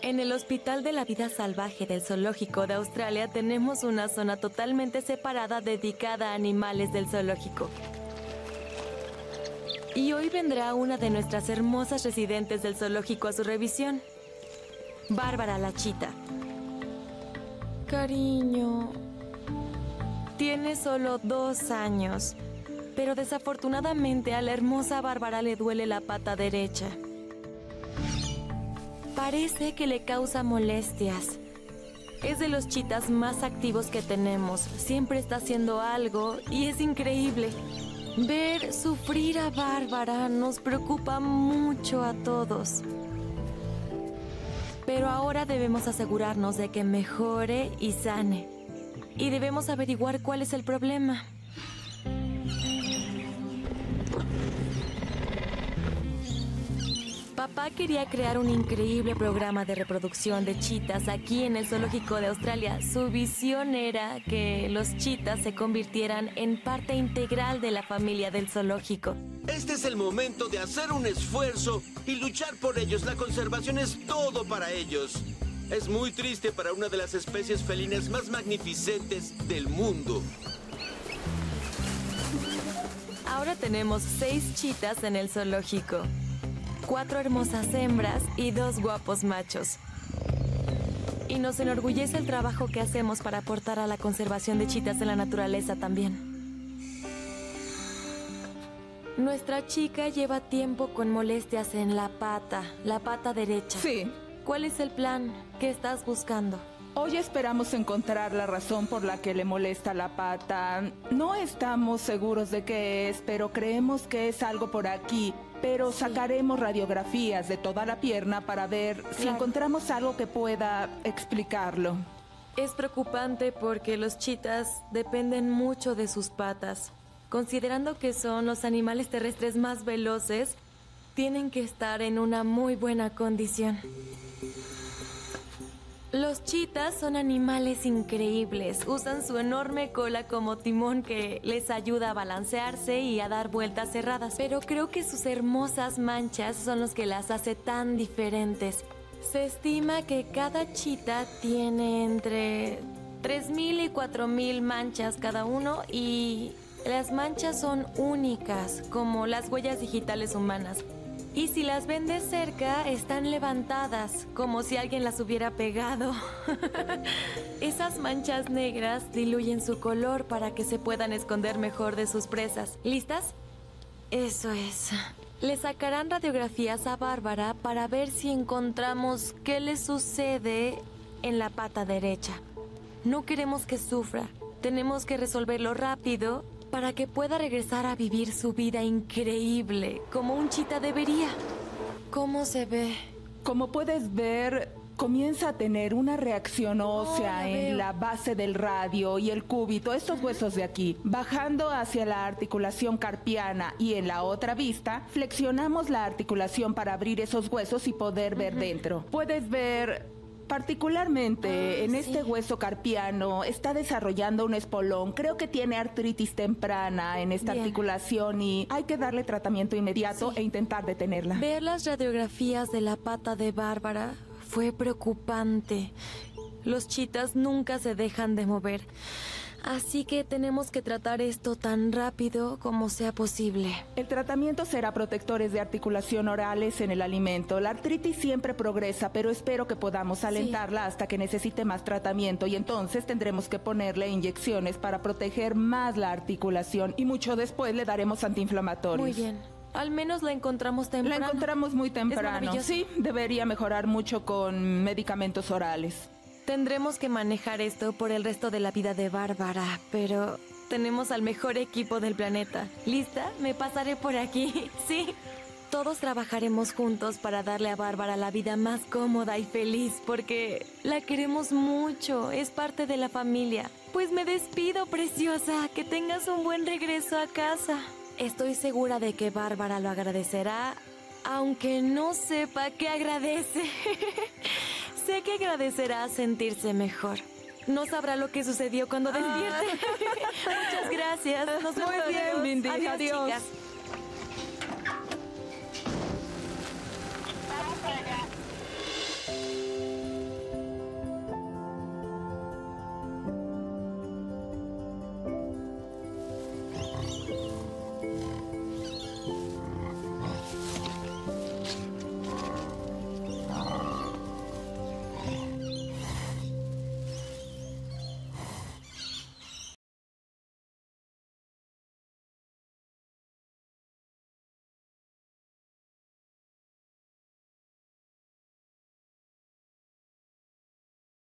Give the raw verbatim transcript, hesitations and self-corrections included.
En el Hospital de la Vida Salvaje del Zoológico de Australia tenemos una zona totalmente separada dedicada a animales del zoológico. Y hoy vendrá una de nuestras hermosas residentes del zoológico a su revisión. Bárbara la chita. Cariño, tiene solo dos años, pero desafortunadamente a la hermosa Bárbara le duele la pata derecha. Parece que le causa molestias. Es de los chitas más activos que tenemos. Siempre está haciendo algo y es increíble. Ver sufrir a Bárbara nos preocupa mucho a todos. Pero ahora debemos asegurarnos de que mejore y sane. Y debemos averiguar cuál es el problema. Papá quería crear un increíble programa de reproducción de chitas aquí en el Zoológico de Australia. Su visión era que los chitas se convirtieran en parte integral de la familia del zoológico. Este es el momento de hacer un esfuerzo y luchar por ellos. La conservación es todo para ellos. Es muy triste para una de las especies felinas más magnificentes del mundo. Ahora tenemos seis chitas en el zoológico. Cuatro hermosas hembras y dos guapos machos. Y nos enorgullece el trabajo que hacemos para aportar a la conservación de chitas en la naturaleza también. Nuestra chica lleva tiempo con molestias en la pata, la pata derecha. Sí. ¿Cuál es el plan? ¿Qué estás buscando? Hoy esperamos encontrar la razón por la que le molesta la pata. No estamos seguros de qué es, pero creemos que es algo por aquí. Pero Sí. sacaremos radiografías de toda la pierna para ver si Claro. encontramos algo que pueda explicarlo. Es preocupante porque los chitas dependen mucho de sus patas. Considerando que son los animales terrestres más veloces, tienen que estar en una muy buena condición. Los chitas son animales increíbles. Usan su enorme cola como timón que les ayuda a balancearse y a dar vueltas cerradas. Pero creo que sus hermosas manchas son los que las hace tan diferentes. Se estima que cada chita tiene entre tres mil y cuatro mil manchas cada uno y las manchas son únicas, como las huellas digitales humanas. Y si las ven de cerca, están levantadas, como si alguien las hubiera pegado. Esas manchas negras diluyen su color para que se puedan esconder mejor de sus presas. ¿Listas? Eso es. Le sacarán radiografías a Bárbara para ver si encontramos qué le sucede en la pata derecha. No queremos que sufra. Tenemos que resolverlo rápido para que pueda regresar a vivir su vida increíble, como un chita debería. ¿Cómo se ve? Como puedes ver, comienza a tener una reacción ósea Oh, la en veo. la base del radio y el cúbito, estos huesos de aquí. Bajando hacia la articulación carpiana y en la otra vista, flexionamos la articulación para abrir esos huesos y poder ver dentro. Puedes ver... Particularmente Ah, en sí. este hueso carpiano está desarrollando un espolón. Creo que tiene artritis temprana en esta Bien. articulación y hay que darle tratamiento inmediato Sí. e intentar detenerla. Ver las radiografías de la pata de Bárbara fue preocupante. Los chitas nunca se dejan de mover. Así que tenemos que tratar esto tan rápido como sea posible. El tratamiento será protectores de articulación orales en el alimento. La artritis siempre progresa, pero espero que podamos alentarla hasta que necesite más tratamiento y entonces tendremos que ponerle inyecciones para proteger más la articulación y mucho después le daremos antiinflamatorios. Muy bien. Al menos la encontramos temprano. La encontramos muy Es temprano. maravilloso. Sí, debería mejorar mucho con medicamentos orales. Tendremos que manejar esto por el resto de la vida de Bárbara, pero tenemos al mejor equipo del planeta. ¿Lista? Me pasaré por aquí. Sí. Todos trabajaremos juntos para darle a Bárbara la vida más cómoda y feliz, porque la queremos mucho, es parte de la familia. Pues me despido, preciosa. Que tengas un buen regreso a casa. Estoy segura de que Bárbara lo agradecerá, aunque no sepa qué agradece. Sé que agradecerá sentirse mejor. No sabrá lo que sucedió cuando despierte. Muchas gracias. Nos Muy vemos bien, luego. Mindy. Adiós, Adiós. chicas.